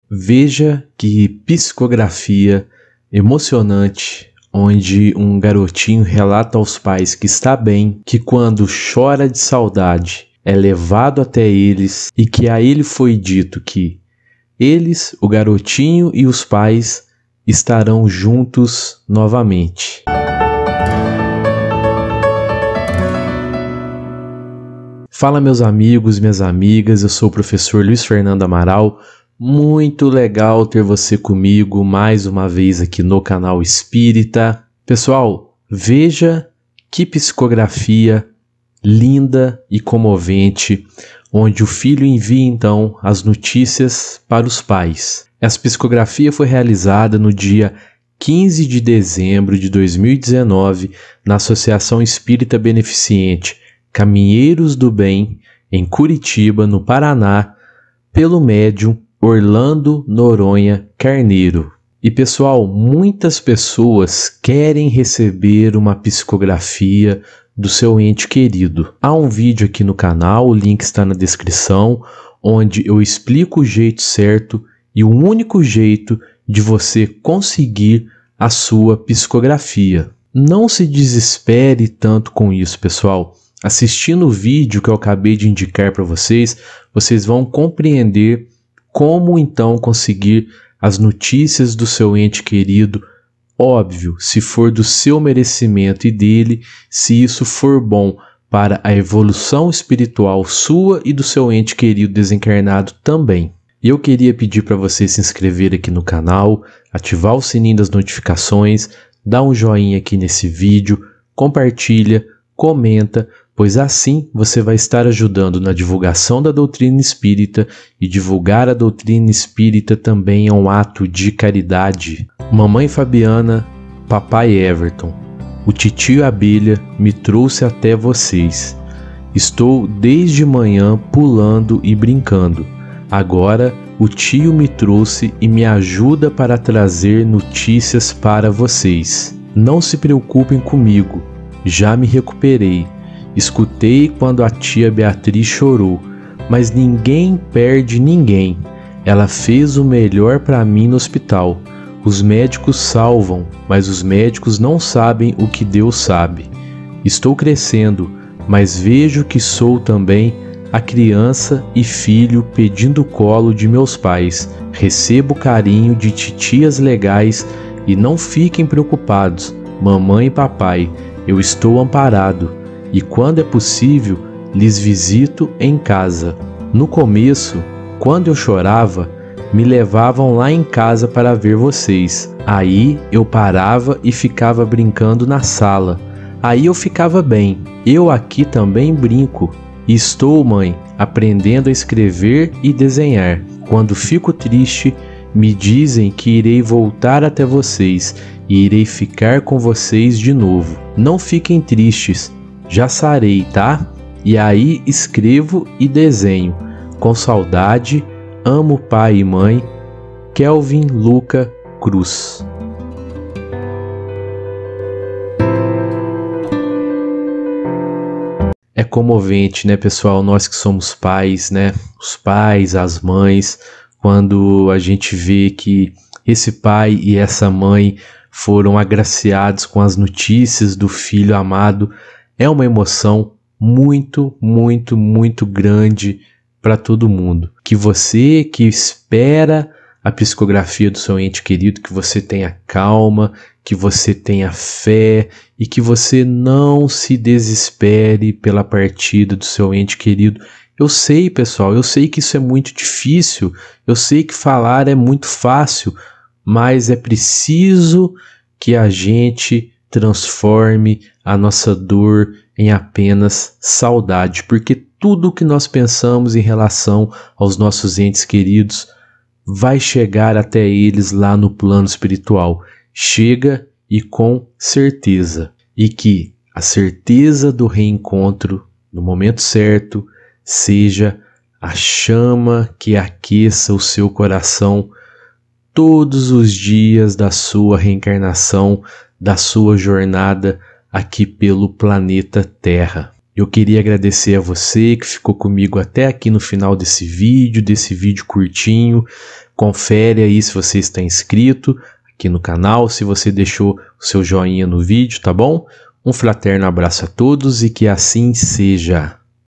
Veja que psicografia emocionante, onde um garotinho relata aos pais que está bem, que quando chora de saudade é levado até eles e que a ele foi dito que eles, o garotinho e os pais, estarão juntos novamente. Fala, meus amigos, minhas amigas, eu sou o professor Luiz Fernando Amaral. Muito legal ter você comigo mais uma vez aqui no canal Espírita. Pessoal, veja que psicografia linda e comovente, onde o filho envia então as notícias para os pais. Essa psicografia foi realizada no dia 15 de dezembro de 2019 na Associação Espírita Beneficente Caminheiros do Bem, em Curitiba, no Paraná, pelo médium Orlando Noronha Carneiro. E pessoal, muitas pessoas querem receber uma psicografia do seu ente querido. Há um vídeo aqui no canal, o link está na descrição, onde eu explico o jeito certo e o único jeito de você conseguir a sua psicografia. Não se desespere tanto com isso, pessoal. Assistindo o vídeo que eu acabei de indicar para vocês, vocês vão compreender como então conseguir as notícias do seu ente querido. Óbvio, se for do seu merecimento e dele, se isso for bom para a evolução espiritual sua e do seu ente querido desencarnado também. E eu queria pedir para você se inscrever aqui no canal, ativar o sininho das notificações, dar um joinha aqui nesse vídeo, compartilha, comenta, pois assim você vai estar ajudando na divulgação da doutrina espírita, e divulgar a doutrina espírita também é um ato de caridade. Mamãe Fabiana, papai Everton, o titio Abelha me trouxe até vocês. Estou desde manhã pulando e brincando. Agora o tio me trouxe e me ajuda para trazer notícias para vocês. Não se preocupem comigo, já me recuperei. Escutei quando a tia Beatriz chorou, mas ninguém perde ninguém. Ela fez o melhor para mim no hospital. Os médicos salvam, mas os médicos não sabem o que Deus sabe. Estou crescendo, mas vejo que sou também a criança e filho pedindo o colo de meus pais. Recebo carinho de titias legais e não fiquem preocupados, mamãe e papai, eu estou amparado. E quando é possível, lhes visito em casa. No começo, quando eu chorava, me levavam lá em casa para ver vocês. Aí eu parava e ficava brincando na sala. Aí eu ficava bem. Eu aqui também brinco. E estou, mãe, aprendendo a escrever e desenhar. Quando fico triste, me dizem que irei voltar até vocês e irei ficar com vocês de novo. Não fiquem tristes. Já sarei, tá? E aí escrevo e desenho. Com saudade, amo pai e mãe. Kelvin Luca Cruz. É comovente, né, pessoal? Nós que somos pais, né? Os pais, as mães, quando a gente vê que esse pai e essa mãe foram agraciados com as notícias do filho amado, é uma emoção muito, muito, muito grande para todo mundo. Que você que espera a psicografia do seu ente querido, que você tenha calma, que você tenha fé e que você não se desespere pela partida do seu ente querido. Eu sei, pessoal, eu sei que isso é muito difícil, eu sei que falar é muito fácil, mas é preciso que a gente transforme a nossa dor em apenas saudade, porque tudo o que nós pensamos em relação aos nossos entes queridos vai chegar até eles lá no plano espiritual. Chega e com certeza. E que a certeza do reencontro no momento certo seja a chama que aqueça o seu coração todos os dias da sua reencarnação, da sua jornada aqui pelo planeta Terra. Eu queria agradecer a você que ficou comigo até aqui no final desse vídeo curtinho. confere aí se você está inscrito aqui no canal, se você deixou o seu joinha no vídeo, tá bom? Um fraterno abraço a todos e que assim seja.